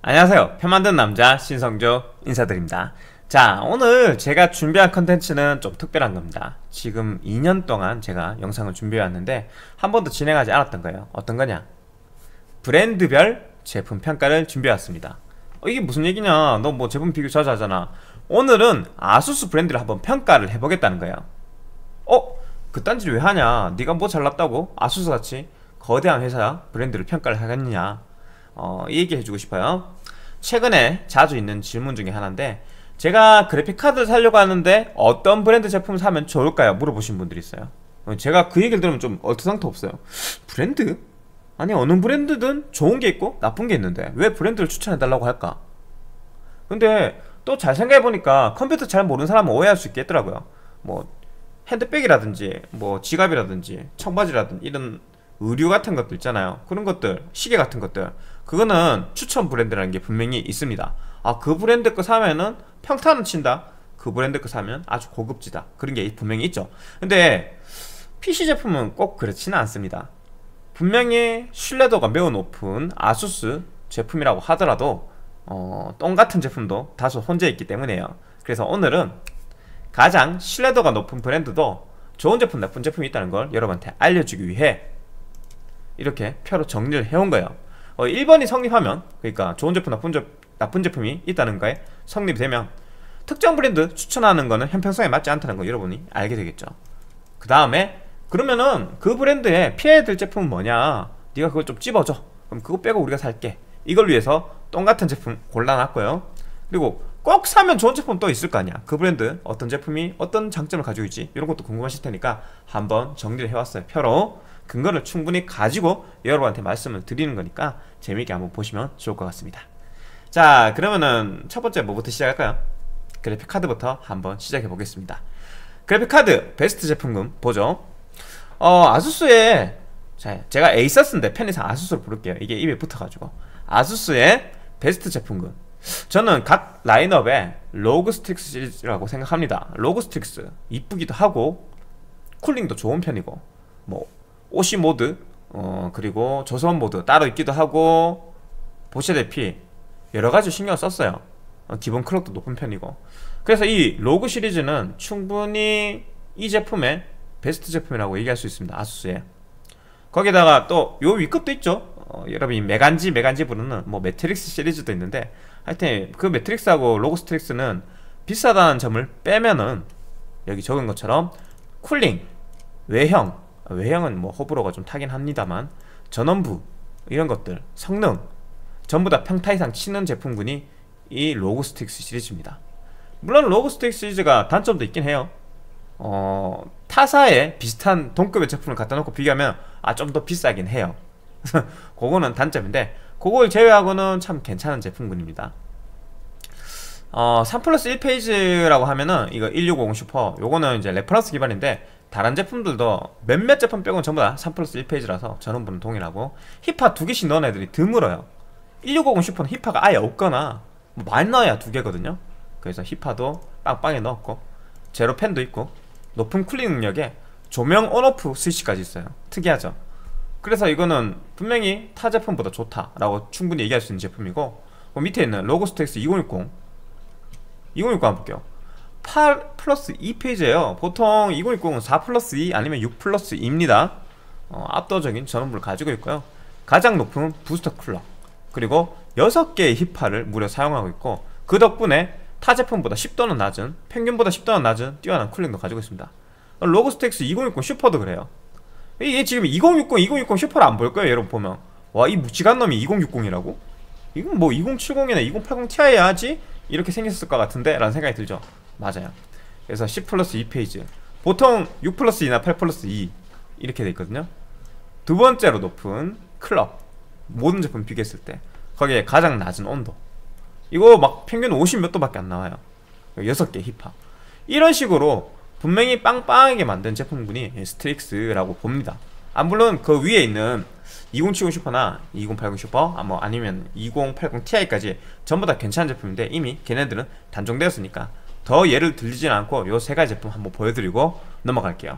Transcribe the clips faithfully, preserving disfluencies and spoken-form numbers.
안녕하세요. 편 만든 남자 신성조 인사드립니다. 자, 오늘 제가 준비한 컨텐츠는 좀 특별한 겁니다. 지금 이 년 동안 제가 영상을 준비해 왔는데 한 번도 진행하지 않았던 거예요. 어떤 거냐? 브랜드별 제품 평가를 준비해 왔습니다. 어, 이게 무슨 얘기냐? 너 뭐 제품 비교 자주 하잖아. 오늘은 아수스 브랜드를 한번 평가를 해보겠다는 거예요. 어? 그딴 짓 왜 하냐? 네가 뭐 잘났다고? 아수스같이 거대한 회사 브랜드를 평가를 하겠느냐? 어, 이 얘기 해주고 싶어요. 최근에 자주 있는 질문 중에 하나인데, 제가 그래픽카드를 사려고 하는데 어떤 브랜드 제품을 사면 좋을까요? 물어보신 분들이 있어요. 제가 그 얘기를 들으면 좀 얼토당토 없어요. 브랜드? 아니, 어느 브랜드든 좋은 게 있고 나쁜 게 있는데 왜 브랜드를 추천해달라고 할까? 근데 또 잘 생각해보니까 컴퓨터 잘 모르는 사람은 오해할 수 있겠더라고요. 뭐 핸드백이라든지 뭐 지갑이라든지 청바지라든지 이런 의류 같은 것들 있잖아요. 그런 것들, 시계 같은 것들, 그거는 추천 브랜드라는 게 분명히 있습니다. 아, 그 브랜드 거 사면은 평타는 친다, 그 브랜드 거 사면 아주 고급지다, 그런 게 분명히 있죠. 근데 피씨 제품은 꼭 그렇지는 않습니다. 분명히 신뢰도가 매우 높은 아수스 제품이라고 하더라도 어, 똥같은 제품도 다소 혼재 있기 때문에요. 그래서 오늘은 가장 신뢰도가 높은 브랜드도 좋은 제품, 나쁜 제품이 있다는 걸 여러분한테 알려주기 위해 이렇게 표로 정리를 해온 거예요. 어, 일 번이 성립하면, 그러니까 좋은 제품, 나쁜, 제, 나쁜 제품이 있다는 거에 성립이 되면 특정 브랜드 추천하는 거는 형평성에 맞지 않다는 거 여러분이 알게 되겠죠. 그 다음에 그러면은 그 브랜드에 피해야 될 제품은 뭐냐, 네가 그걸 좀 찝어줘, 그럼 그거 빼고 우리가 살게. 이걸 위해서 똥같은 제품 골라놨고요. 그리고 꼭 사면 좋은 제품 또 있을 거 아니야. 그 브랜드 어떤 제품이 어떤 장점을 가지고 있지, 이런 것도 궁금하실 테니까 한번 정리를 해왔어요. 표로 근거를 충분히 가지고 여러분한테 말씀을 드리는 거니까 재미있게 한번 보시면 좋을 것 같습니다. 자, 그러면은 첫 번째 뭐부터 시작할까요? 그래픽카드부터 한번 시작해 보겠습니다. 그래픽카드 베스트 제품군 보죠. 어, 아수스의, 자, 제가 에이서스인데 편의상 아수스로 부를게요. 이게 입에 붙어가지고. 아수스의 베스트 제품군, 저는 각 라인업에 로그 스틱스 시리즈라고 생각합니다. 로그 스틱스 이쁘기도 하고 쿨링도 좋은 편이고, 뭐 오씨 모드, 어, 그리고 저소음 모드 따로 있기도 하고, 보시 대피 여러가지 신경 썼어요. 어, 기본 클럭도 높은 편이고. 그래서 이 로그 시리즈는 충분히 이 제품의 베스트 제품이라고 얘기할 수 있습니다. 아수스에. 거기다가 또 요 위급도 있죠. 어, 여러분이 메간지 메간지 부르는 뭐 매트릭스 시리즈도 있는데, 하여튼 그 매트릭스하고 로그 스틱스는 비싸다는 점을 빼면은 여기 적은 것처럼 쿨링, 외형, 외형은 뭐 호불호가 좀 타긴 합니다만, 전원부 이런 것들, 성능 전부 다 평타 이상 치는 제품군이 이 로그 스틱스 시리즈입니다. 물론 로그 스틱스 시리즈가 단점도 있긴 해요. 어, 타사에 비슷한 동급의 제품을 갖다 놓고 비교하면 아, 좀 더 비싸긴 해요. 그거는 단점인데, 그걸 제외하고는 참 괜찮은 제품군입니다. 어, 삼 플러스 일 페이지라고 하면은 이거 일육오공 슈퍼, 요거는 이제 레퍼런스 기반인데 다른 제품들도 몇몇 제품 빼고는 전부 다 삼 플러스 일 페이지라서 전원부는 동일하고, 힙화 두 개씩 넣은 애들이 드물어요. 일육오공 슈퍼는 힙화가 아예 없거나 뭐 많이 넣어야 두 개거든요. 그래서 힙화도 빵빵에 넣었고, 제로 팬도 있고, 높은 쿨링 능력에 조명 온오프 스위치까지 있어요. 특이하죠. 그래서 이거는 분명히 타 제품보다 좋다라고 충분히 얘기할 수 있는 제품이고, 그 밑에 있는 로그 스택스 이공육공 이공육공 한번 볼게요. 팔 플러스 이 페이지예요 보통 이공육공은 사 플러스 이 아니면 육 플러스 이입니다. 어, 압도적인 전원부를 가지고 있고요. 가장 높은 부스터 쿨러, 그리고 여섯 개의 힙화를 무려 사용하고 있고, 그 덕분에 타 제품보다 십 도는 낮은, 평균보다 십 도는 낮은 뛰어난 쿨링도 가지고 있습니다. 로그 스택스 이공육공 슈퍼도 그래요. 이게 지금 이공육공, 이공육공 슈퍼를 안 볼 거예요. 여러분 보면, 와, 이 무지간 놈이 이공육공이라고? 이건 뭐 이공칠공이나 이공팔공 티아이 하지? 이렇게 생겼을 것 같은데? 라는 생각이 들죠. 맞아요. 그래서 십 플러스 이 페이지, 보통 육 플러스 이나 팔 플러스 이 이렇게 돼 있거든요. 두 번째로 높은 클럭, 모든 제품 비교했을 때 거기에 가장 낮은 온도, 이거 막 평균 오십 몇 도밖에 안 나와요. 여섯 개 힙화. 이런 식으로 분명히 빵빵하게 만든 제품군이 스트릭스라고 봅니다. 아, 물론 그 위에 있는 이공칠공 슈퍼나 이공팔공 슈퍼, 아, 뭐 아니면 이공팔공 티아이까지 전부 다 괜찮은 제품인데 이미 걔네들은 단종되었으니까 더 예를 들리진 않고 요 세 가지 제품 한번 보여드리고 넘어갈게요.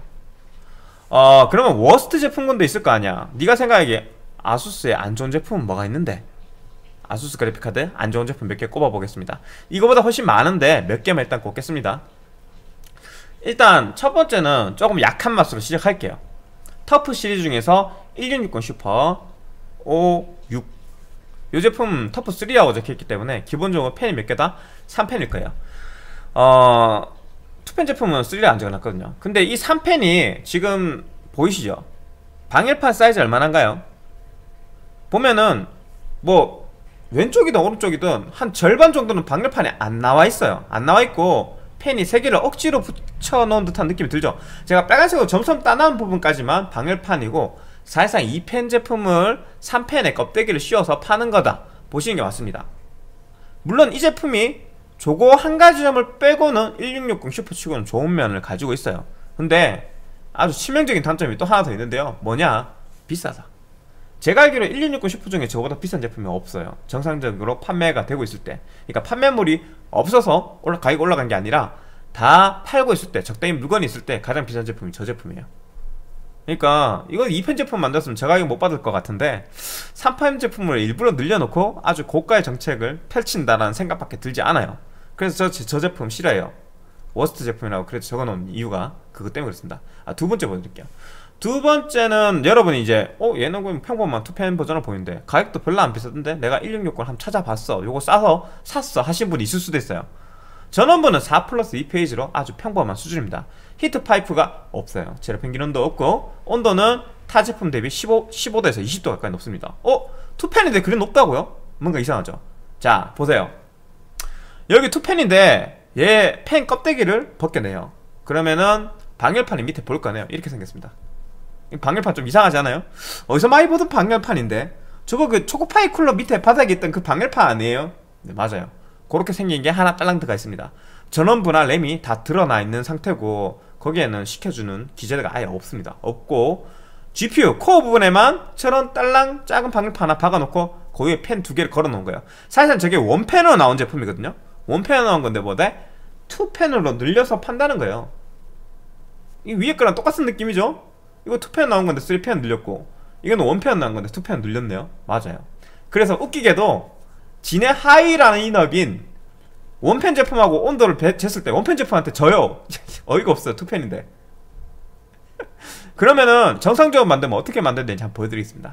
어, 그러면 워스트 제품군도 있을 거 아니야. 네가 생각하기에 아수스의 안 좋은 제품은 뭐가 있는데? 아수스 그래픽카드 안 좋은 제품 몇 개 꼽아보겠습니다. 이거보다 훨씬 많은데 몇 개만 일단 꼽겠습니다. 일단 첫 번째는 조금 약한 맛으로 시작할게요. 터프 시리즈 중에서 일육육공 슈퍼 오육, 이 제품 터프 쓰리라고 적혀있기 때문에 기본적으로 펜이 몇 개다? 삼 펜일 거예요. 어... 투 펜 제품은 쓰리라 안 적어놨거든요. 근데 이 삼 펜이 지금 보이시죠? 방열판 사이즈 얼마나인가요? 보면은 뭐 왼쪽이든 오른쪽이든 한 절반 정도는 방열판에 안 나와있어요. 안 나와있고 펜이 세 개를 억지로 붙여놓은 듯한 느낌이 들죠. 제가 빨간색으로 점선 따놓은 부분까지만 방열판이고 사실상 이 펜 제품을 삼 펜에 껍데기를 씌워서 파는 거다 보시는 게 맞습니다. 물론 이 제품이 저거 한 가지 점을 빼고는 일육육공 슈퍼치고는 좋은 면을 가지고 있어요. 근데 아주 치명적인 단점이 또 하나 더 있는데요. 뭐냐? 비싸다. 제가 알기로 일육육공 슈퍼 중에 저보다 비싼 제품이 없어요. 정상적으로 판매가 되고 있을 때. 그러니까 판매물이 없어서 올라, 가격이 올라간 게 아니라 다 팔고 있을 때, 적당히 물건이 있을 때 가장 비싼 제품이 저 제품이에요. 그러니까 이거 이 펜 제품 만들었으면 저 가격 못 받을 것 같은데 삼 펜 제품을 일부러 늘려놓고 아주 고가의 정책을 펼친다라는 생각밖에 들지 않아요. 그래서 저, 저 제품 싫어해요. 워스트 제품이라고 그래서 적어놓은 이유가 그것 때문에 그렇습니다. 아, 두 번째 보여드릴게요. 두 번째는 여러분이 이제 어 얘는 그럼 평범한 투 펜 버전을 보이는데 가격도 별로 안 비싸던데 내가 일육육공을 한번 찾아봤어, 요거 싸서 샀어 하신 분이 있을 수도 있어요. 전원부는 사 플러스 이 페이지로 아주 평범한 수준입니다. 히트 파이프가 없어요. 제로 펭귄 온도 없고 온도는 타 제품 대비 십오, 십오 도에서 이십 도 가까이 높습니다. 어? 투 펜인데 그래 높다고요? 뭔가 이상하죠? 자 보세요. 여기 투 펜인데 얘 펜 껍데기를 벗겨내요. 그러면은 방열판이 밑에 보일 거네요. 이렇게 생겼습니다. 방열판 좀 이상하지 않아요? 어디서 많이 보던 방열판인데 저거 그 초코파이 쿨러 밑에 바닥에 있던 그 방열판 아니에요? 네 맞아요. 그렇게 생긴 게 하나 딸랑 들어가 있습니다. 전원부나 램이 다 드러나 있는 상태고 거기에는 식혀주는 기재가 아예 없습니다. 없고 지피유 코어 부분에만 저런 딸랑 작은 방열판 하나 박아놓고 거기에 펜 두 개를 걸어놓은 거예요. 사실상 저게 원펜으로 나온 제품이거든요. 원펜으로 나온 건데 뭐다? 투 펜으로 늘려서 판다는 거예요. 이 위에 거랑 똑같은 느낌이죠? 이거 투 펜 나온 건데 쓰리 펜 늘렸고 이건 원 펜 나온 건데 투 펜 늘렸네요. 맞아요. 그래서 웃기게도 진의 하이 라인업인 원펜 제품하고 온도를 쟀을 때 원펜 제품한테 져요. 어이가 없어요. 투 펜인데. 그러면은 정상적으로 만들면 어떻게 만들는지 한번 보여드리겠습니다.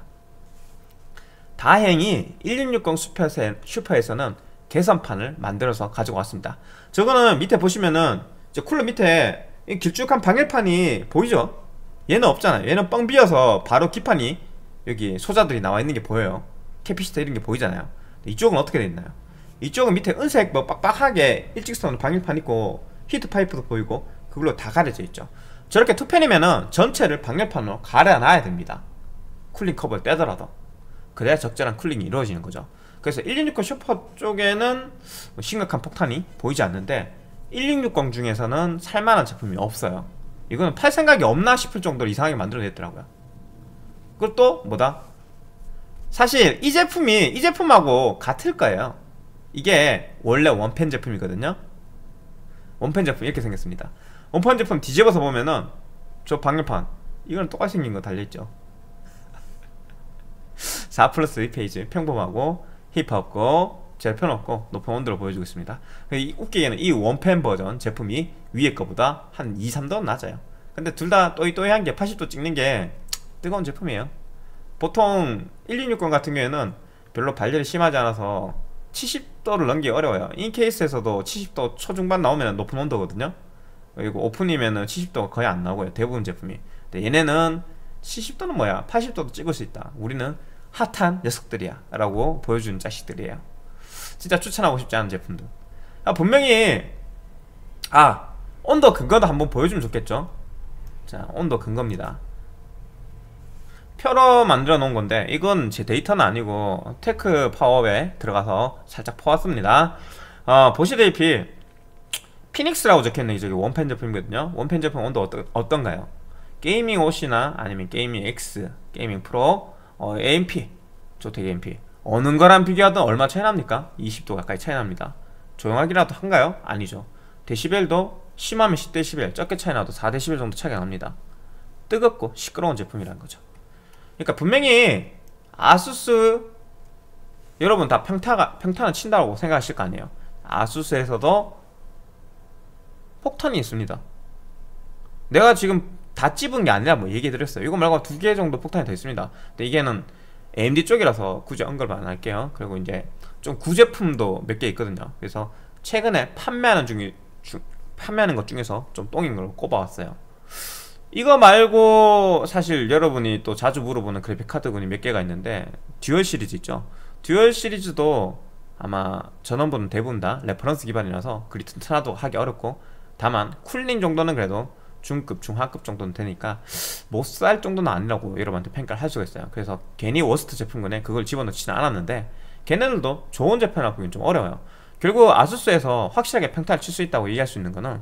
다행히 일육육공 슈퍼에서는 개선판을 만들어서 가지고 왔습니다. 저거는 밑에 보시면은 이제 쿨러 밑에 이 길쭉한 방열판이 보이죠? 얘는 없잖아요. 얘는 뻥 비어서 바로 기판이 여기 소자들이 나와 있는 게 보여요. 캐피시터 이런 게 보이잖아요. 이쪽은 어떻게 돼 있나요? 이쪽은 밑에 은색 뭐 빡빡하게 일직선 방열판 있고 히트 파이프도 보이고 그걸로 다 가려져 있죠. 저렇게 투펜이면은 전체를 방열판으로 갈아놔야 됩니다. 쿨링 컵을 떼더라도. 그래야 적절한 쿨링이 이루어지는 거죠. 그래서 일육육공 슈퍼 쪽에는 심각한 폭탄이 보이지 않는데 일육육공 중에서는 살만한 제품이 없어요. 이거는 팔 생각이 없나 싶을 정도로 이상하게 만들어냈더라고요. 그리고 또 뭐다? 사실 이 제품이 이 제품하고 같을 거예요. 이게 원래 원펜 제품이거든요. 원펜 제품 이렇게 생겼습니다. 원펜 제품 뒤집어서 보면은 저 방열판 이거는 똑같이 생긴 거 달려있죠. 사 플러스 이 페이지 평범하고 힙 없고 제일 편 없고 높은 온도를 보여주고 있습니다. 웃기게는 이 원펜 버전 제품이 위에 거보다 한 이, 삼 도는 낮아요. 근데 둘 다 또이또이한 게 팔십 도 찍는 게 뜨거운 제품이에요. 보통 일육육공 같은 경우에는 별로 발열이 심하지 않아서 칠십 도를 넘기기 어려워요. 인케이스에서도 칠십 도 초중반 나오면 높은 온도거든요. 그리고 오픈이면은 칠십 도가 거의 안 나오고요. 대부분 제품이. 근데 얘네는 칠십 도는 뭐야? 팔십 도도 찍을 수 있다. 우리는 핫한 녀석들이야 라고 보여주는 자식들이에요. 진짜 추천하고 싶지 않은 제품들. 아, 분명히 아 온도 근거도 한번 보여주면 좋겠죠. 자, 온도 근거입니다. 표로 만들어 놓은 건데 이건 제 데이터는 아니고 테크 파워에 들어가서 살짝 퍼왔습니다. 어, 보시다시피 피닉스라고 적혀있는 저기 원펜 제품이거든요. 원펜 제품 온도 어떠, 어떤가요? 게이밍 오씨나 아니면 게이밍 X, 게이밍 프로, 어, 에이엠피, 조텍 에이엠피 어느 거랑 비교하든 얼마 차이 납니까? 이십 도 가까이 차이 납니다. 조용하기라도 한가요? 아니죠. 데시벨도 심하면 십 데시벨, 적게 차이 나도 사 데시벨 정도 차이가 납니다. 뜨겁고 시끄러운 제품이라는 거죠. 그러니까 분명히 아수스 여러분 다 평타가 평타는 친다고 생각하실 거 아니에요. 아수스에서도 폭탄이 있습니다. 내가 지금 다 찝은 게 아니라 뭐 얘기해드렸어요. 이거 말고 두 개 정도 폭탄이 더 있습니다. 근데 이게는 에이엠디 쪽이라서 굳이 언급을 안 할게요. 그리고 이제 좀 구제품도 몇 개 있거든요. 그래서 최근에 판매하는 중에 주, 판매하는 것 중에서 좀 똥인 걸 꼽아왔어요. 이거 말고 사실 여러분이 또 자주 물어보는 그래픽카드군이 몇 개가 있는데, 듀얼 시리즈 있죠. 듀얼 시리즈도 아마 전원부는 대부분 다 레퍼런스 기반이라서 그리 튼튼하도 하기 어렵고, 다만 쿨링 정도는 그래도 중급, 중하급 정도는 되니까 못 살 정도는 아니라고 여러분한테 평가를 할 수가 있어요. 그래서 괜히 워스트 제품군에 그걸 집어넣지는 않았는데, 걔네들도 좋은 제품이라고 보기엔 좀 어려워요. 결국 아수스에서 확실하게 평타를 칠 수 있다고 얘기할 수 있는 거는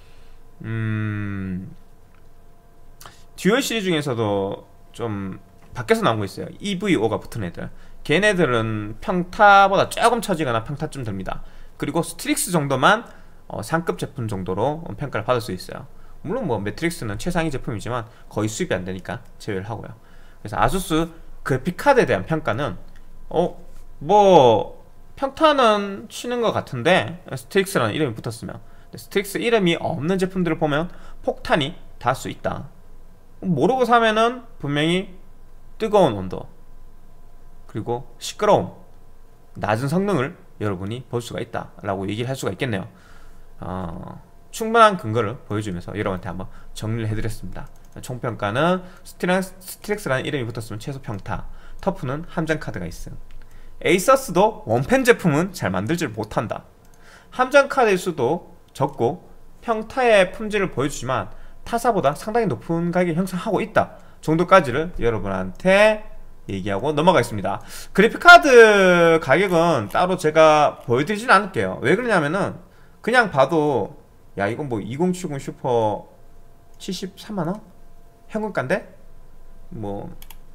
음... 듀얼 시리즈 중에서도 좀 밖에서 나온 거 있어요. 이브이오가 붙은 애들. 걔네들은 평타보다 조금 처지거나 평타쯤 됩니다. 그리고 스트릭스 정도만 어, 상급 제품 정도로 평가를 받을 수 있어요. 물론 뭐 매트릭스는 최상위 제품이지만 거의 수입이 안 되니까 제외를 하고요. 그래서 아수스 그래픽카드에 대한 평가는 어, 뭐 평타는 치는 것 같은데 스트릭스라는 이름이 붙었으면, 스트릭스 이름이 없는 제품들을 보면 폭탄이 닿을 수 있다. 모르고 사면은 분명히 뜨거운 온도, 그리고 시끄러움, 낮은 성능을 여러분이 볼 수가 있다 라고 얘기를 할 수가 있겠네요. 어, 충분한 근거를 보여주면서 여러분한테 한번 정리를 해드렸습니다. 총평가는 스트릭스라는 이름이 붙었으면 최소 평타, 터프는 함정카드가 있음, 에이서스도 원펜 제품은 잘 만들지를 못한다, 함정카드일 수도 적고 평타의 품질을 보여주지만 타사보다 상당히 높은 가격을 형성하고 있다 정도까지를 여러분한테 얘기하고 넘어가겠습니다. 그래픽카드 가격은 따로 제가 보여드리진 않을게요. 왜 그러냐면은 그냥 봐도 야 이건 뭐 이공칠공 슈퍼 칠십삼만원? 현금가인데? 뭐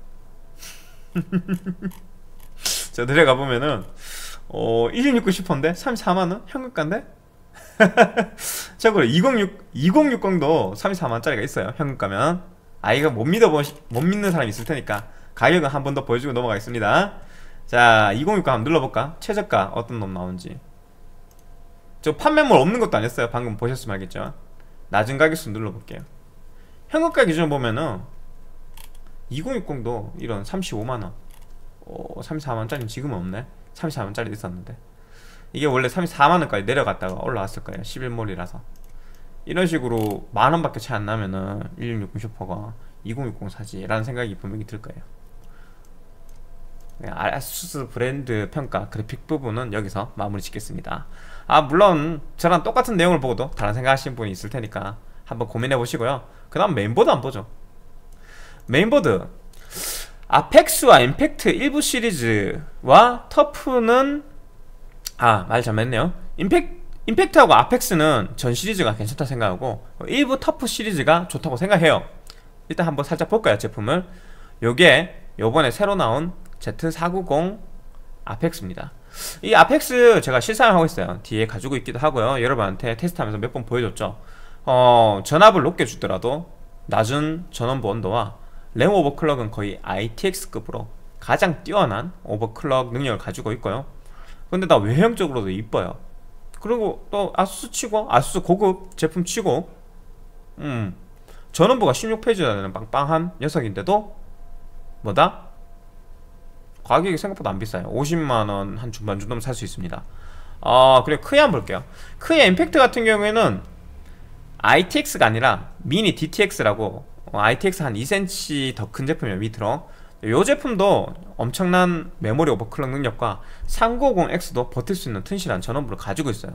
자 들어가 보면은 어 일육육구 슈퍼인데 삼십사만원? 현금가인데? 참고로 이공육, 이공육공도 삼십사만원짜리가 있어요. 현금가면. 아 이거 못 믿어보 못 믿는 사람이 있을 테니까 가격은 한 번 더 보여주고 넘어가겠습니다. 자 이공육공 한번 눌러볼까? 최저가 어떤 놈 나오는지. 저 판매물 없는 것도 아니었어요. 방금 보셨으면 알겠죠. 낮은 가격수 눌러볼게요. 현금가 기준 보면은 이공육공도 이런 삼십오만원, 어, 삼십사만원짜리는 지금은 없네. 삼십사만원짜리 있었는데 이게 원래 삼십사만원까지 내려갔다가 올라왔을 거예요. 십일몰이라서. 이런 식으로 만원밖에 차이 안 나면은 일육육공 슈퍼가 이공육공 사지 라는 생각이 분명히 들 거예요. 아수스 브랜드 평가 그래픽 부분은 여기서 마무리 짓겠습니다. 아 물론 저랑 똑같은 내용을 보고도 다른 생각 하시는 분이 있을 테니까 한번 고민해 보시고요. 그 다음 메인보드 한번 보죠. 메인보드 아펙스와 임팩트 일부 시리즈와 터프는 아 말 잘못했네요. 임팩, 임팩트하고 아펙스는 전 시리즈가 괜찮다 생각하고 일부 터프 시리즈가 좋다고 생각해요. 일단 한번 살짝 볼까요 제품을. 요게 요번에 새로 나온 지 사백구십 아펙스입니다. 이 아펙스 제가 실사용하고 있어요. 뒤에 가지고 있기도 하고요. 여러분한테 테스트하면서 몇 번 보여줬죠. 어, 전압을 높게 주더라도 낮은 전원부 온도와 램 오버클럭은 거의 아이티엑스급으로 가장 뛰어난 오버클럭 능력을 가지고 있고요. 근데 나 외형적으로도 이뻐요. 그리고 또 아수스 치고 아수스 고급 제품 치고 음 전원부가 십육 페이지나 되는 빵빵한 녀석인데도 뭐다? 가격이 생각보다 안 비싸요. 오십만원 한 중반 정도면 살 수 있습니다. 아 그리고 크이 한번 볼게요. 크이 임팩트 같은 경우에는 아이티엑스가 아니라 미니 디티엑스라고 어, 아이티엑스 한 이 센티미터 더 큰 제품이에요. 밑으로. 이 제품도 엄청난 메모리 오버클럭 능력과 삼구오공 엑스도 버틸 수 있는 튼실한 전원부를 가지고 있어요.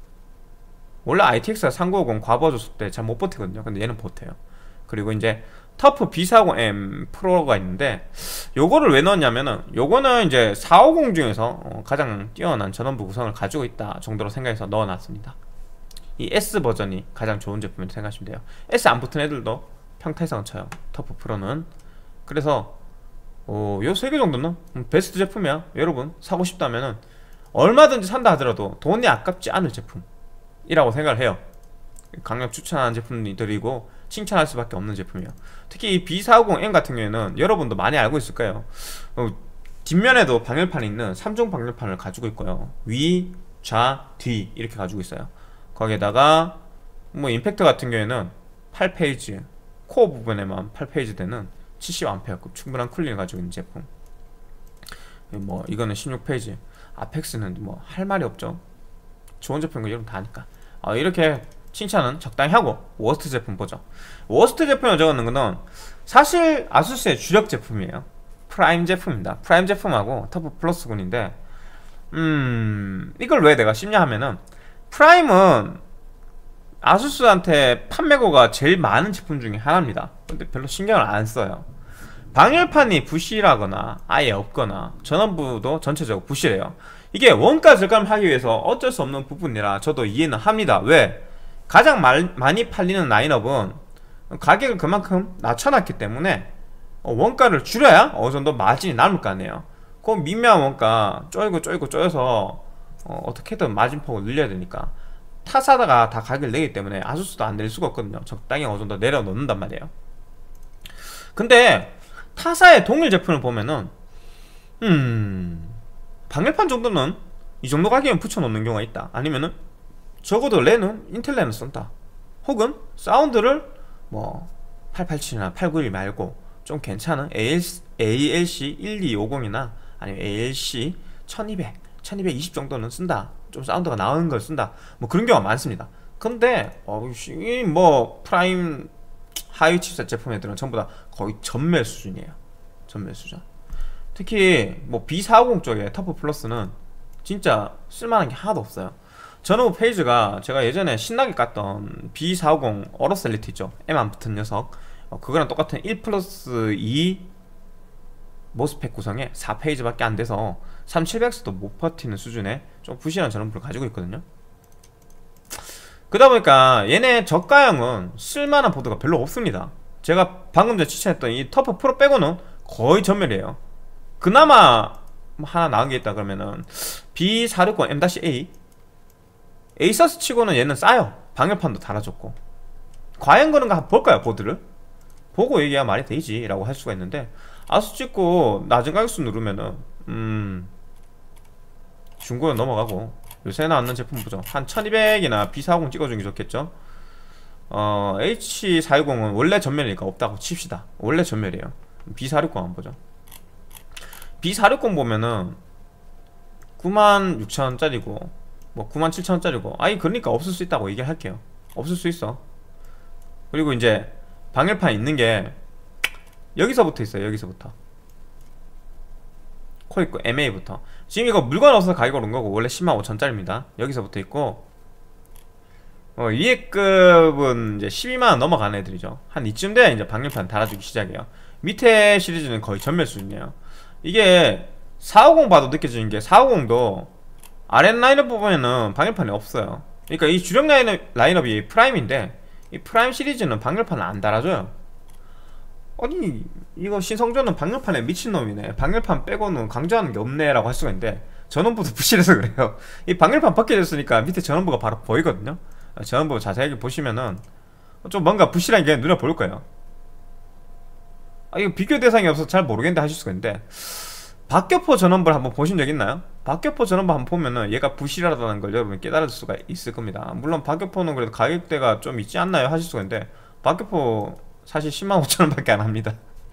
원래 아이티엑스가 삼구오공 과부하 줬을 때 잘 못 버티거든요. 근데 얘는 버텨요. 그리고 이제 터프 비 사오공 엠 프로가 있는데 요거를 왜 넣었냐면은 요거는 이제 사오공 중에서 어, 가장 뛰어난 전원부 구성을 가지고 있다 정도로 생각해서 넣어놨습니다. 이 S 버전이 가장 좋은 제품이라고 생각하시면 돼요. S 안 붙은 애들도 평타 이상은 쳐요. 터프 프로는. 그래서 어, 요 세 개 정도는 베스트 제품이야. 여러분 사고 싶다면은 얼마든지 산다 하더라도 돈이 아깝지 않을 제품이라고 생각을 해요. 강력 추천하는 제품들이고 칭찬할 수밖에 없는 제품이에요. 특히 이 비 사오공 엠 같은 경우에는 여러분도 많이 알고 있을 거예요. 어, 뒷면에도 방열판이 있는 삼 중 방열판을 가지고 있고요. 위, 좌, 뒤 이렇게 가지고 있어요. 거기에다가 뭐 임팩트 같은 경우에는 팔 페이지 코어 부분에만 팔 페이지 되는 칠십 앰페어급 충분한 쿨링을 가지고 있는 제품. 뭐 이거는 십육 페이지. 아펙스는 뭐 할 말이 없죠. 좋은 제품인 거 여러분 다 아니까. 어, 이렇게 칭찬은 적당히 하고 워스트 제품 보죠. 워스트 제품을 적었는 거는 사실 아수스의 주력 제품이에요. 프라임 제품입니다. 프라임 제품하고 터프 플러스군인데, 음 이걸 왜 내가 씹냐 하면은, 프라임은 아수스한테 판매고가 제일 많은 제품 중에 하나입니다. 근데 별로 신경을 안 써요. 방열판이 부실하거나 아예 없거나 전원부도 전체적으로 부실해요. 이게 원가 절감을 하기 위해서 어쩔 수 없는 부분이라 저도 이해는 합니다. 왜? 가장 말, 많이 팔리는 라인업은 가격을 그만큼 낮춰놨기 때문에 원가를 줄여야 어느정도 마진이 남을 거 아니에요. 그 미묘한 원가 쪼이고 쪼이고 쪼여서 어, 어떻게든 마진폭을 늘려야 되니까 타사다가 다 가격을 내기 때문에 아수스도 안 내릴 수가 없거든요. 적당히 어느정도 내려놓는단 말이에요. 근데 타사의 동일 제품을 보면은 음 방열판 정도는 이 정도 가격에 붙여놓는 경우가 있다. 아니면은 적어도 랜은 인텔 랜을 쓴다. 혹은 사운드를 뭐 팔백팔십칠이나 팔백구십일 말고 좀 괜찮은 에이엘씨 일이오공이나 아니면 에이엘씨 천이백, 천이백이십 정도는 쓴다. 좀 사운드가 나은 걸 쓴다. 뭐 그런 경우가 많습니다. 근데 어, 뭐 프라임 하위 칩셋 제품 애들은 전부 다 거의 전멸 수준이에요. 전멸 수준. 특히 뭐 비 사오공 쪽에 터프 플러스는 진짜 쓸만한 게 하나도 없어요. 전후 페이지가 제가 예전에 신나게 깠던 비 사오공 어로셀리트 있죠. M 안 붙은 녀석. 어, 그거랑 똑같은 일 플러스 이 모스펙 구성에 사 페이지밖에 안 돼서 삼천칠백도 못 버티는 수준의 좀 부실한 전원부를 가지고 있거든요. 그러다 보니까 얘네 저가형은 쓸만한 보드가 별로 없습니다. 제가 방금 전에 추천했던 이 터프 프로 빼고는 거의 전멸이에요. 그나마 하나 나은 게 있다 그러면은 비 사백육십 엠-A 에이서스 치고는 얘는 싸요. 방열판도 달아줬고. 과연 그런가 한번 볼까요? 보드를 보고 얘기해야 말이 되지 라고 할 수가 있는데, 아수 찍고 낮은 가격수 누르면은 음 중고에 넘어가고, 요새 나왔는 제품 보죠. 한 천이백이나 비 사오공 찍어주는 게 좋겠죠. 어 에이치 사백십은 원래 전멸이니까 없다고 칩시다. 원래 전멸이에요. 비 사백육십 한번 보죠. 비 사백육십 보면은 구만 육천원짜리고 뭐 구만 칠천원짜리고 아이 그러니까 없을 수 있다고 얘기를 할게요. 없을 수 있어. 그리고 이제 방열판 있는 게 여기서부터 있어요. 여기서부터 코 있고 엠에이부터. 지금 이거 물건 없어서 가격 오른 거고 원래 십만 오천원짜리입니다 여기서부터 있고, 어, 위에 급은 이제 십이만원 넘어가는 애들이죠. 한 이쯤 돼야 이제 방열판 달아주기 시작해요. 밑에 시리즈는 거의 전멸 수준이에요. 이게 사백오십 봐도 느껴지는 게 사백오십도 아랫 라인업 보면은 방열판이 없어요. 그러니까 이 주력 라인업, 라인업이 프라임인데 이 프라임 시리즈는 방열판을 안 달아줘요. 아니 이거 신성조는 방열판에 미친놈이네, 방열판 빼고는 강조하는 게 없네 라고 할 수가 있는데, 전원부도 부실해서 그래요. 이 방열판 벗겨졌으니까 밑에 전원부가 바로 보이거든요. 전원부 자세하게 보시면은 좀 뭔가 부실한 게 눈에 보일 거예요. 아 이거 비교 대상이 없어서 잘 모르겠는데 하실 수가 있는데, 박격포 전원부를 한번 보신 적 있나요? 박격포 전원부 한번 보면은 얘가 부실하다는 걸 여러분이 깨달을 수가 있을 겁니다. 물론 박격포는 그래도 가격대가 좀 있지 않나요? 하실 수가 있는데, 박격포 사실 십만 오천원 밖에 안 합니다.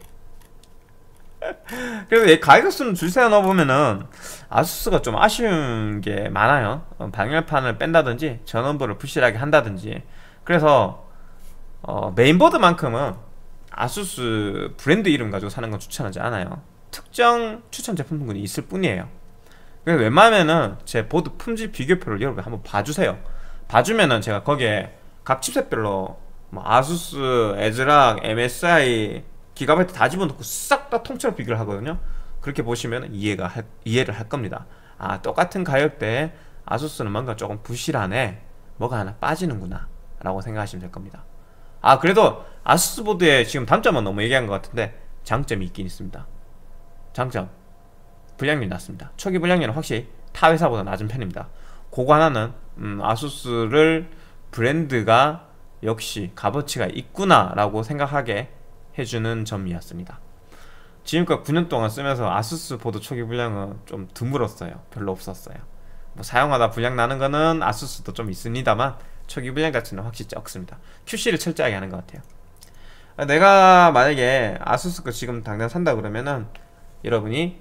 그래서 얘 가격수는 줄 세워 넣어보면은 아수스가 좀 아쉬운 게 많아요. 방열판을 뺀다든지 전원부를 부실하게 한다든지. 그래서 어, 메인보드만큼은 아수스 브랜드 이름 가지고 사는 건 추천하지 않아요. 특정 추천 제품군이 있을 뿐이에요. 그래서 웬만하면은 제 보드 품질 비교표를 여러분 한번 봐주세요. 봐주면은 제가 거기에 각 칩셋별로 뭐 아수스, 에즈락, 엠에스아이, 기가바이트 다 집어넣고 싹 다 통째로 비교를 하거든요. 그렇게 보시면 이해가 할, 이해를 할 겁니다. 아 똑같은 가격대에 아수스는 뭔가 조금 부실하네, 뭐가 하나 빠지는구나 라고 생각하시면 될 겁니다. 아 그래도 아수스 보드의 지금 단점은 너무 얘기한 것 같은데 장점이 있긴 있습니다. 장점, 불량률이 낮습니다. 초기 불량률은 확실히 타 회사보다 낮은 편입니다. 그거 하나는 음, 아수스를 브랜드가 역시 값어치가 있구나 라고 생각하게 해주는 점이었습니다. 지금까지 구 년 동안 쓰면서 아수스 보드 초기 불량은 좀 드물었어요. 별로 없었어요. 뭐 사용하다 불량 나는 거는 아수스도 좀 있습니다만 초기 불량 자체는 확실히 적습니다. 큐씨를 철저하게 하는 것 같아요. 내가 만약에 아수스 거 지금 당장 산다 그러면은 여러분이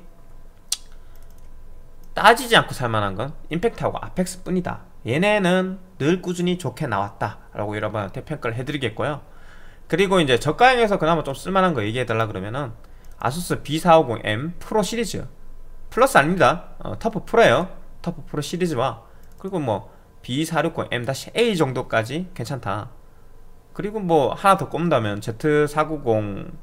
따지지 않고 살만한 건 임팩트하고 아펙스 뿐이다. 얘네는 늘 꾸준히 좋게 나왔다 라고 여러분한테 평가를 해드리겠고요. 그리고 이제 저가형에서 그나마 좀 쓸만한 거 얘기해달라 그러면은 아수스 비 사오십 엠 프로 시리즈, 플러스 아닙니다. 어, 터프 프로예요. 터프 프로 시리즈와 그리고 뭐 비 사육십 엠 에이 정도까지 괜찮다. 그리고 뭐 하나 더 꼽는다면 제트 사구십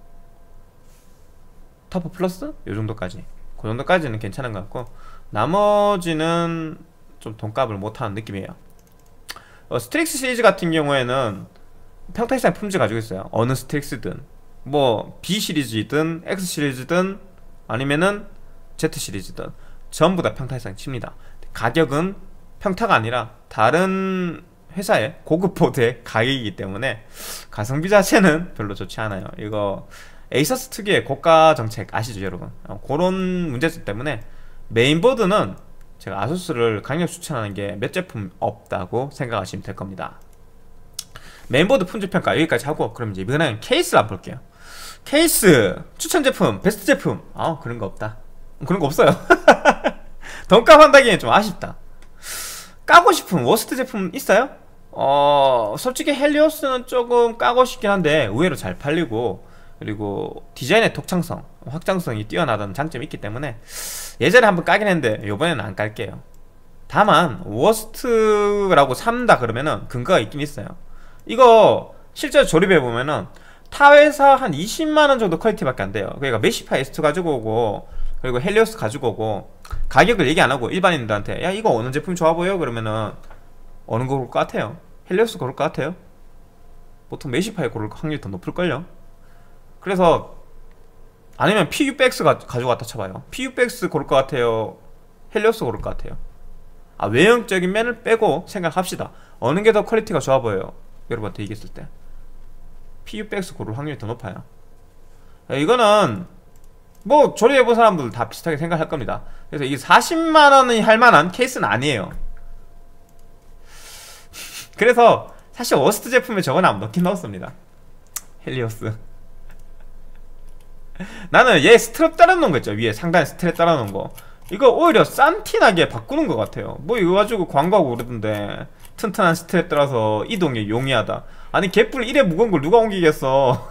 터프 플러스? 요 정도까지, 그 정도까지는 괜찮은 것 같고 나머지는 좀 돈값을 못하는 느낌이에요. 어, 스트릭스 시리즈 같은 경우에는 평타 이상 품질 가지고 있어요. 어느 스트릭스든 뭐 B 시리즈든 X 시리즈든 아니면은 Z 시리즈든 전부 다 평타 이상 칩니다. 가격은 평타가 아니라 다른 회사의 고급 보드의 가격이기 때문에 가성비 자체는 별로 좋지 않아요. 이거 에이서스 특유의 고가 정책 아시죠 여러분? 어, 그런 문제점 때문에 메인보드는 제가 아수스를 강력 추천하는 게 몇 제품 없다고 생각하시면 될 겁니다. 메인보드 품질평가 여기까지 하고 그럼 이제 이번에는 케이스를 한번 볼게요. 케이스 추천 제품, 베스트 제품, 아 그런 거 없다. 그런 거 없어요. 돈값 한다기엔 좀 아쉽다. 까고 싶은 워스트 제품 있어요? 어 솔직히 헬리오스는 조금 까고 싶긴 한데 의외로 잘 팔리고 그리고 디자인의 독창성, 확장성이 뛰어나다는 장점이 있기 때문에 예전에 한번 까긴 했는데 요번에는 안 깔게요. 다만 워스트라고 삼다 그러면은 근거가 있긴 있어요. 이거 실제로 조립해보면은 타 회사 한 이십만 원 정도 퀄리티밖에 안 돼요. 그러니까 메시파 에스 투 가지고 오고 그리고 헬리오스 가지고 오고 가격을 얘기 안 하고 일반인들한테 야 이거 어느 제품이 좋아 보여? 그러면은 어느 거 고를 것 같아요? 헬리오스 고를 것 같아요? 보통 메시파에 고를 확률이 더 높을걸요? 그래서 아니면 피유백스 가, 가지고 왔다 쳐봐요. 피유백스 고를 것 같아요? 헬리오스 고를 것 같아요? 아 외형적인 면을 빼고 생각합시다. 어느 게 더 퀄리티가 좋아 보여요? 여러분한테 얘기했을 때 피유백스 고를 확률이 더 높아요. 이거는 뭐 조립해본 사람들 다 비슷하게 생각할 겁니다. 그래서 이게 사십만 원이 할만한 케이스는 아니에요. 그래서 사실 워스트 제품에 저건 안 넣긴 넣었습니다. 헬리오스. 나는 얘 스트랩 따라놓은 거 있죠. 위에 상단에 스트랩 따라놓은 거 이거 오히려 싼티나게 바꾸는 것 같아요. 뭐 이거 가지고 광고하고 그러던데 튼튼한 스트랩 따라서 이동이 용이하다. 아니 개뿔 이래 무거운 걸 누가 옮기겠어.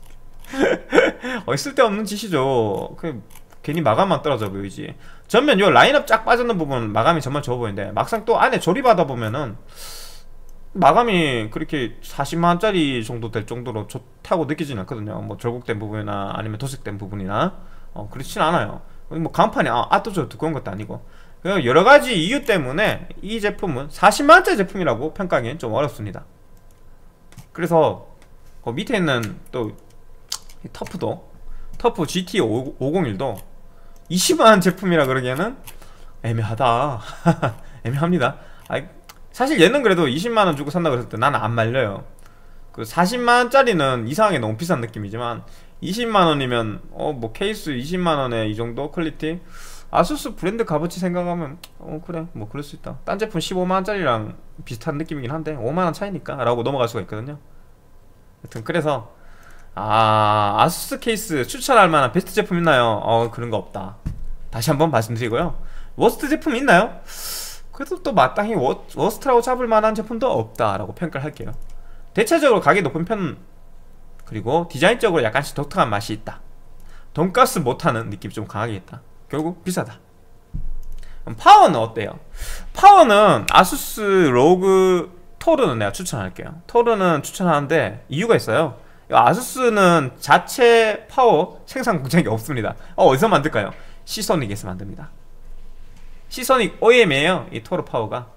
어, 쓸데없는 짓이죠. 그 괜히 마감만 떨어져 보이지. 전면 요 라인업 쫙 빠졌는 부분 마감이 정말 좋아 보이는데 막상 또 안에 조립하다 보면은 마감이 그렇게 사십만 원짜리 정도 될 정도로 좋다고 느끼지는 않거든요. 뭐 절곡된 부분이나 아니면 도색된 부분이나 어, 그렇진 않아요. 뭐 간판이 아, 아또저 두꺼운 것도 아니고 여러가지 이유 때문에 이 제품은 사십만 원짜리 제품이라고 평가하기엔 좀 어렵습니다. 그래서 그 밑에 있는 또 터프도 터프 지티 오백일도 이십만 원 제품이라 그러기에는 애매하다. 애매합니다. 아이, 사실 얘는 그래도 이십만 원 주고 산다 그랬을 때 나는 안 말려요. 그 사십만 원짜리는 이상하게 너무 비싼 느낌이지만 이십만 원이면 어 뭐 케이스 이십만 원에 이 정도 퀄리티 아수스 브랜드 값어치 생각하면 어 그래 뭐 그럴 수 있다. 딴 제품 십오만 원짜리랑 비슷한 느낌이긴 한데 오만 원 차이니까 라고 넘어갈 수가 있거든요. 하여튼 그래서 아 아수스 케이스 추천할 만한 베스트 제품 있나요? 어 그런 거 없다. 다시 한번 말씀드리고요. 워스트 제품 있나요? 그래도 또 마땅히 워, 워스트라고 잡을 만한 제품도 없다라고 평가를 할게요. 대체적으로 가격이 높은 편 그리고 디자인적으로 약간씩 독특한 맛이 있다. 돈가스 못하는 느낌이 좀 강하게 있다. 결국 비싸다. 그럼 파워는 어때요? 파워는 아수스 로그 토르는 내가 추천할게요. 토르는 추천하는데 이유가 있어요. 아수스는 자체 파워 생산 공장이 없습니다. 어, 어디서 만들까요? 시소닉에서 만듭니다. 시소닉 오이엠이에요 이 토르 파워가.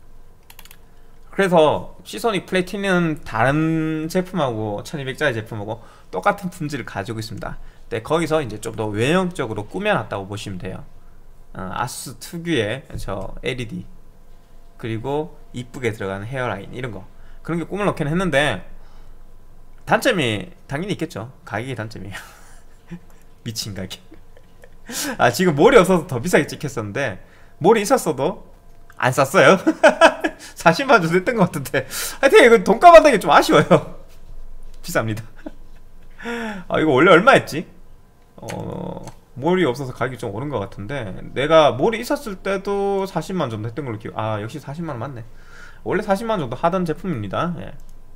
그래서 시소닉 플래티는 다른 제품하고 천이백짜리 제품하고 똑같은 품질을 가지고 있습니다. 근데 거기서 이제 좀 더 외형적으로 꾸며놨다고 보시면 돼요. 어, 아수스 특유의 저 엘이디 그리고 이쁘게 들어가는 헤어라인 이런거 그런 게 꿈을 넣긴 했는데 단점이 당연히 있겠죠. 가격이 단점이에요. 미친 가격. 아 지금 몰이 없어서 더 비싸게 찍혔었는데 몰이 있었어도 안 쌌어요. 사십만 원 됐던 것 같은데 하여튼 이거 돈값 한다는 게 좀 아쉬워요. 비쌉니다. 아 이거 원래 얼마였지? 어... 몰이 없어서 가격이 좀 오른 것 같은데 내가 몰이 있었을 때도 사십만 원 정도 했던 걸로 기억. 아 역시 사십만 원 맞네. 원래 사십만 원 정도 하던 제품입니다. 예.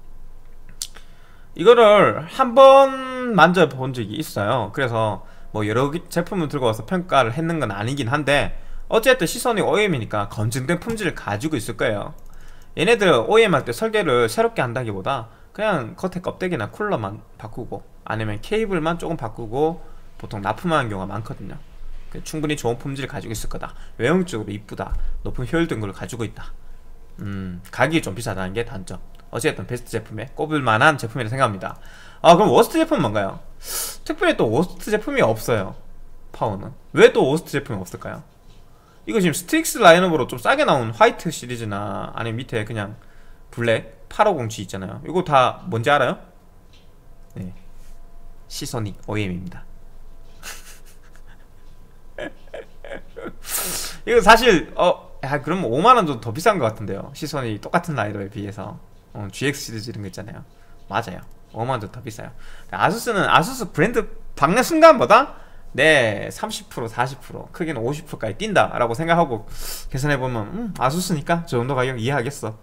이거를 한 번 만져본 적이 있어요. 그래서 뭐 여러 제품을 들고 와서 평가를 했는 건 아니긴 한데 어쨌든 시소닉 오이엠이니까 검증된 품질을 가지고 있을 거예요. 얘네들 오이엠 할 때 설계를 새롭게 한다기보다 그냥 겉에 껍데기나 쿨러만 바꾸고 아니면 케이블만 조금 바꾸고 보통 납품하는 경우가 많거든요. 충분히 좋은 품질을 가지고 있을 거다. 외형적으로 이쁘다. 높은 효율 등급을 가지고 있다. 음, 가격이 좀 비싸다는 게 단점. 어쨌든 베스트 제품에 꼽을만한 제품이라 생각합니다. 아 그럼 워스트 제품은 뭔가요? 특별히 또 워스트 제품이 없어요. 파워는 왜 또 워스트 제품이 없을까요? 이거 지금 스틱스 라인업으로 좀 싸게 나온 화이트 시리즈나 아니면 밑에 그냥 블랙 팔백오십 지 있잖아요. 이거 다 뭔지 알아요? 네, 시소닉 오이엠입니다. 이거 사실 어 야, 그러면 오만 원 정도 더 비싼 것 같은데요. 시소닉 똑같은 라이더에 비해서. 어, 지엑스 시리즈 이런 거 있잖아요. 맞아요. 오만 원 정도 더 비싸요. 아수스는 아수스 브랜드 박는 순간보다 네 삼십 퍼센트 사십 퍼센트 크게는 오십 퍼센트까지 뛴다 라고 생각하고 계산해보면 음, 아수스니까 저 정도 가격 이해하겠어.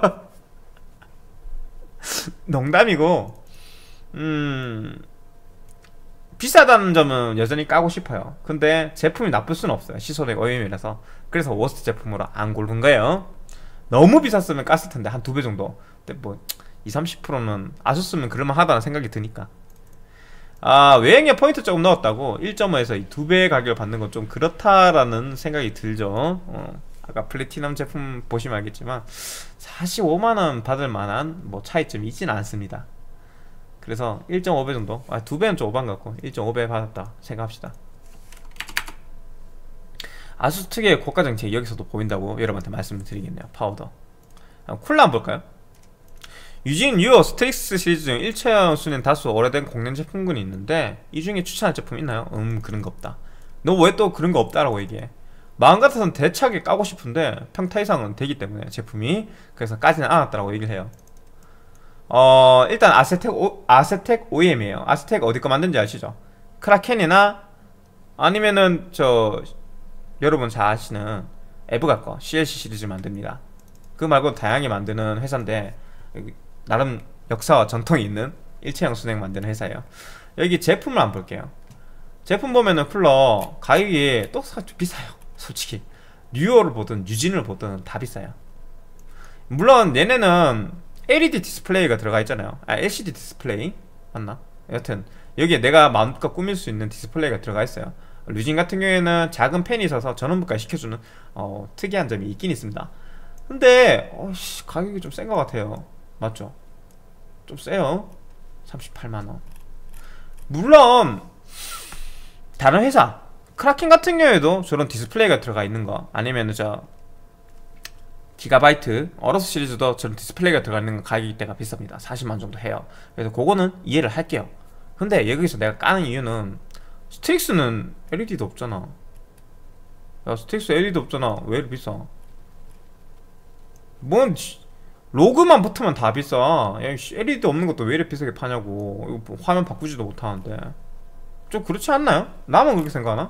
농담이고 음 비싸다는 점은 여전히 까고 싶어요. 근데 제품이 나쁠 수는 없어요. 시소닉 오이엠이라서. 그래서 워스트 제품으로 안 고른 거예요. 너무 비쌌으면 깠을 텐데 한 두 배 정도. 근데 뭐 이십, 삼십 퍼센트는 아수스면 그럴만 하다는 생각이 드니까. 아 외형에 포인트 조금 넣었다고 일 점 오에서 이 두 배의 가격을 받는 건 좀 그렇다라는 생각이 들죠. 어, 아까 플래티넘 제품 보시면 알겠지만 사십오만 원 받을 만한 뭐 차이점이 있지는 않습니다. 그래서 일 점 오 배 정도, 아 두 배는 좀 오반 것 같고 일 점 오 배 받았다 생각합시다. 아수스 특유의 고가 정책이 여기서도 보인다고 여러분한테 말씀을 드리겠네요. 파우더. 쿨러 한번 볼까요? 유진 유어 스틱스 시리즈 중 일체형 순위는 다수 오래된 공랭 제품군이 있는데 이 중에 추천할 제품 있나요? 음 그런 거 없다. 너 왜 또 그런 거 없다라고 얘기해? 마음 같아서는 대차게 까고 싶은데 평타 이상은 되기 때문에 제품이 그래서 까지는 않았다라고 얘기를 해요. 어 일단 아세텍 오, 아세텍 오이엠이에요. 아세텍 어디 거 만든지 아시죠? 크라켄이나 아니면은 저 여러분 잘 아시는 에브가 거 씨엘씨 시리즈 만듭니다. 그 말고 다양하게 만드는 회사인데 나름 역사와 전통이 있는 일체형 순행 만드는 회사예요. 여기 제품을 한번 볼게요. 제품 보면은 쿨러 가격이 또 비싸요. 솔직히 뉴어를 보든 유진을 보든 다 비싸요. 물론 얘네는 엘이디 디스플레이가 들어가 있잖아요. 아 엘시디 디스플레이 맞나? 여튼 여기에 내가 마음껏 꾸밀 수 있는 디스플레이가 들어가 있어요. 류진 같은 경우에는 작은 펜이 있어서 전원부까지 시켜주는 어, 특이한 점이 있긴 있습니다. 근데 어씨 가격이 좀 센 것 같아요. 맞죠? 좀 세요. 삼십팔만 원. 물론 다른 회사 크라켄 같은 경우에도 저런 디스플레이가 들어가 있는 거 아니면 저 기가바이트 어로스 시리즈도 저런 디스플레이가 들어가 있는 거 가격이 때가 비쌉니다. 사십만 원 정도 해요. 그래서 그거는 이해를 할게요. 근데 여기서 내가 까는 이유는 스틱스는 엘이디도 없잖아. 야 스틱스 엘이디도 없잖아. 왜 이렇게 비싸? 뭔 로그만 붙으면 다 비싸. 야 엘이디 없는 것도 왜 이렇게 비싸게 파냐고. 이거 뭐 화면 바꾸지도 못하는데 좀 그렇지 않나요? 나만 그렇게 생각하나?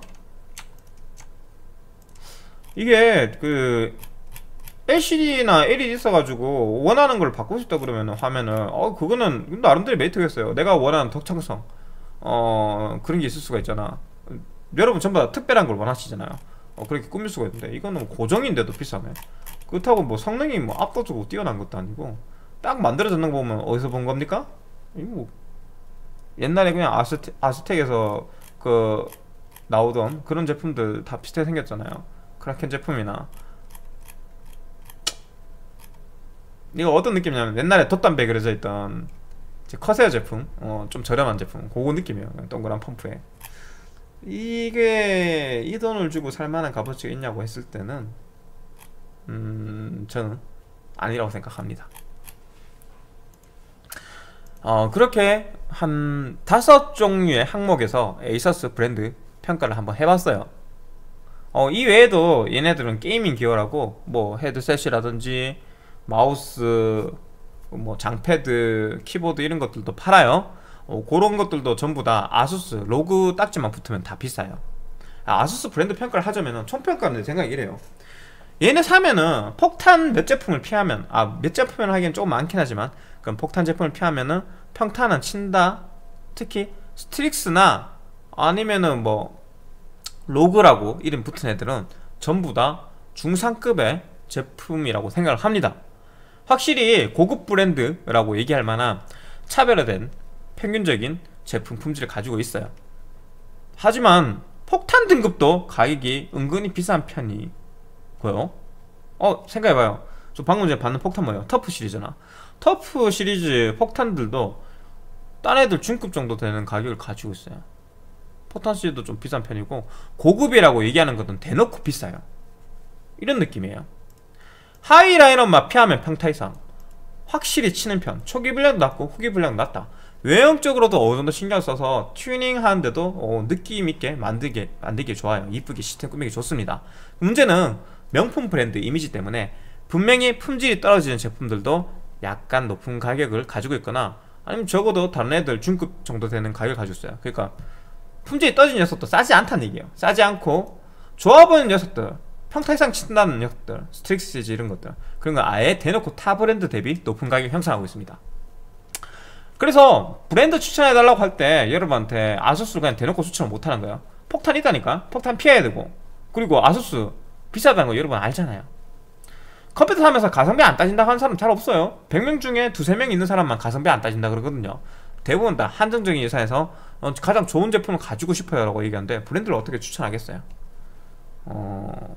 이게 그 엘시디나 엘이디 있어가지고 원하는 걸 바꾸고 싶다 그러면은 화면을 어 그거는 나름대로 메리트겠어요. 내가 원하는 덕창성 어 그런 게 있을 수가 있잖아. 여러분 전부 다 특별한 걸 원하시잖아요. 어 그렇게 꾸밀 수가 있는데 이거는 고정인데도 비싸네. 그렇다고 뭐 성능이 뭐 압도적으로 뛰어난 것도 아니고 딱 만들어졌는 거 보면 어디서 본 겁니까? 이거 뭐 옛날에 그냥 아스텍, 아스텍에서 그 나오던 그런 제품들 다 비슷하게 생겼잖아요. 크라켄 제품이나 이거 어떤 느낌이냐면 옛날에 돛담배 그려져 있던 커세어 제품, 어, 좀 저렴한 제품 그거 느낌이에요. 동그란 펌프에. 이게 이 돈을 주고 살만한 값어치가 있냐고 했을 때는 음 저는 아니라고 생각합니다. 어 그렇게 한 다섯 종류의 항목에서 에이서스 브랜드 평가를 한번 해봤어요. 어, 이 외에도 얘네들은 게이밍 기어라고 뭐 헤드셋이라든지 마우스, 뭐 장패드, 키보드 이런 것들도 팔아요. 어, 그런 것들도 전부 다 아수스 로그 딱지만 붙으면 다 비싸요. 아, 아수스 브랜드 평가를 하자면은 총평가는 내 생각이 이래요. 얘네 사면은 폭탄 몇 제품을 피하면, 아 몇 제품을 하기엔 조금 많긴 하지만, 그럼 폭탄 제품을 피하면은 평탄은 친다. 특히 스트릭스나 아니면은 뭐 로그라고 이름 붙은 애들은 전부 다 중상급의 제품이라고 생각을 합니다. 확실히 고급 브랜드라고 얘기할 만한 차별화된 평균적인 제품 품질을 가지고 있어요. 하지만 폭탄 등급도 가격이 은근히 비싼 편이고요. 어 생각해봐요. 저 방금 전에 받는 폭탄 뭐예요? 터프 시리즈나. 터프 시리즈 폭탄들도 딴 애들 중급 정도 되는 가격을 가지고 있어요. 폭탄 시리즈도 좀 비싼 편이고, 고급이라고 얘기하는 것은 대놓고 비싸요. 이런 느낌이에요. 하이 라인업만 피하면 평타 이상 확실히 치는 편. 초기 분량도 낮고 후기 분량도 낮다. 외형적으로도 어느 정도 신경 써서 튜닝 하는데도 어, 느낌 있게 만들게 만들기 좋아요. 이쁘게 시스템 꾸미기 좋습니다. 문제는 명품 브랜드 이미지 때문에 분명히 품질이 떨어지는 제품들도 약간 높은 가격을 가지고 있거나, 아니면 적어도 다른 애들 중급 정도 되는 가격을 가지고 있어요. 그러니까 품질이 떨어진 녀석도 싸지 않다는 얘기예요. 싸지 않고 좋아 보이는 녀석들, 평타 이상 친다는 녀석들, 스트릭스 시리즈 이런 것들, 그런 거 아예 대놓고 타 브랜드 대비 높은 가격 형성하고 있습니다. 그래서 브랜드 추천해달라고 할 때 여러분한테 아수스를 그냥 대놓고 추천을 못하는 거예요. 폭탄 있다니까? 폭탄 피해야 되고, 그리고 아수스 비싸다는 거 여러분 알잖아요. 컴퓨터 사면서 가성비 안 따진다고 하는 사람 잘 없어요. 백 명 중에 두세 명 있는 사람만 가성비 안 따진다 그러거든요. 대부분 다 한정적인 예산에서 어, 가장 좋은 제품을 가지고 싶어요 라고 얘기하는데, 브랜드를 어떻게 추천하겠어요? 어...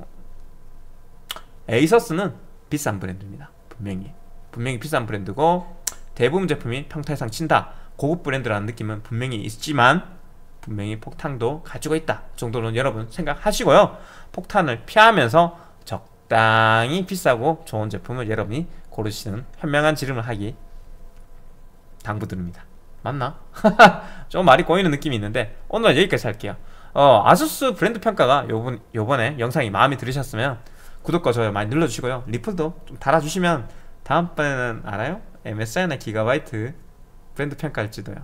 에이서스는 비싼 브랜드입니다. 분명히 분명히 비싼 브랜드고, 대부분 제품이 평타 이상 친다, 고급 브랜드라는 느낌은 분명히 있지만 분명히 폭탄도 가지고 있다 정도는 여러분 생각하시고요. 폭탄을 피하면서 적당히 비싸고 좋은 제품을 여러분이 고르시는 현명한 지름을 하기 당부드립니다. 맞나? 좀 말이 꼬이는 느낌이 있는데 오늘은 여기까지 할게요. 어, 아수스 브랜드 평가가 요번, 요번에 영상이 마음에 들으셨으면 구독과 좋아요 많이 눌러주시고요. 리플도 좀 달아주시면 다음번에는 알아요? 엠에스아이나 기가바이트 브랜드 평가할지도요.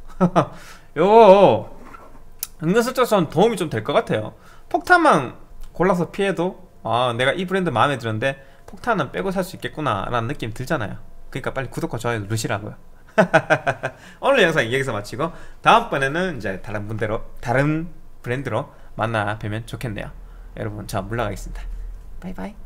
요거 은근슬쩍 전 도움이 좀 될 것 같아요. 폭탄만 골라서 피해도 아 내가 이 브랜드 마음에 드는데 폭탄은 빼고 살 수 있겠구나 라는 느낌 들잖아요. 그러니까 빨리 구독과 좋아요 누르시라고요. 오늘 영상 여기서 마치고 다음번에는 이제 다른 분대로 다른 브랜드로 만나 뵈면 좋겠네요. 여러분 저 물러가겠습니다. 바이바이.